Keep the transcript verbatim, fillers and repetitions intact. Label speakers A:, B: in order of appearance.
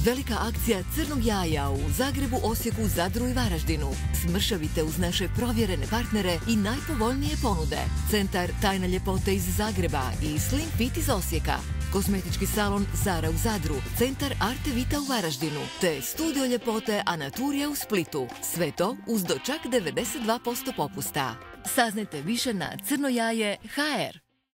A: Velika akcija crnog jaja u Zagrebu, Osijeku, Zadru i Varaždinu. Smršavite uz naše provjerene partnere i najpovoljnije ponude. Centar Tajna ljepote iz Zagreba i Slim Fit iz Osijeka. Kozmetički salon Zara u Zadru, centar Arte Vita u Varaždinu, te studio ljepote Anaturija u Splitu. Sve to uz do čak devedeset dva posto popusta. Saznajte više na crnojaje tačka ha er.